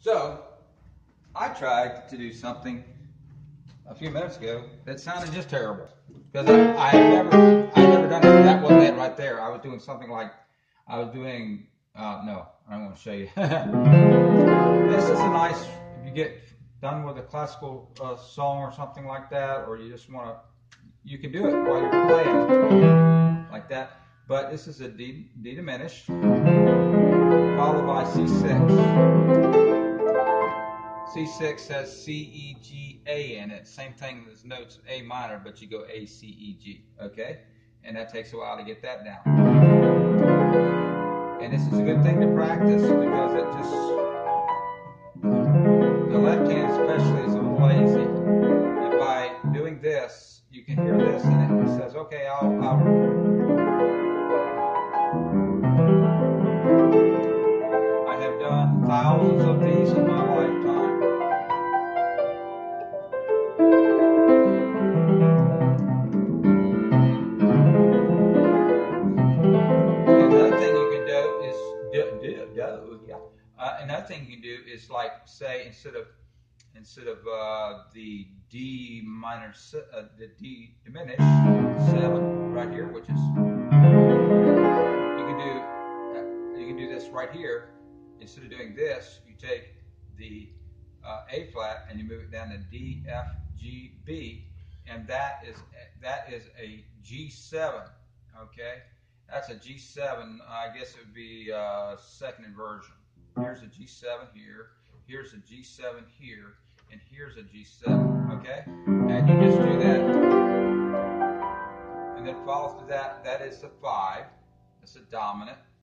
So, I tried to do something a few minutes ago that sounded just terrible. Because I had never done it. That wasn't it right there. I was doing something like, I was doing, no, I want to show you. This is a nice, if you get done with a classical song or something like that, or you just want to, you can do it while you're playing like that. But this is a D diminished, followed by C6. C6 has C, E, G, A in it. Same thing as notes A minor, but you go A, C, E, G. Okay? And that takes a while to get that down. And this is a good thing to practice because it just, the left hand especially is a little lazy. And by doing this, you can hear this and it says, okay, I have done thousands of these in my lifetime. Another thing you can do is, like, say instead of the D minor, the D diminished 7 right here, which is you can do this right here. Instead of doing this, you take the A flat and you move it down to D, F, G, B, and that is a G7. Okay, that's a G7. I guess it would be second inversion. Here's a G7 here, here's a G7 here, and here's a G7, okay? And you just do that. And then follow through that. That is the 5. That's a dominant.